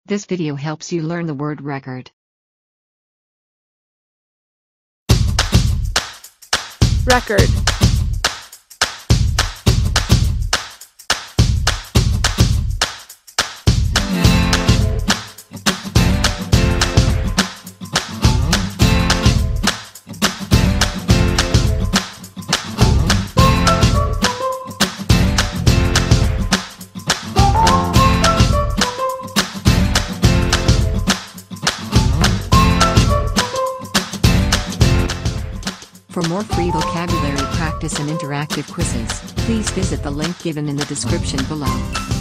This video helps you learn the word record. Record. For more free vocabulary practice and interactive quizzes, please visit the link given in the description below.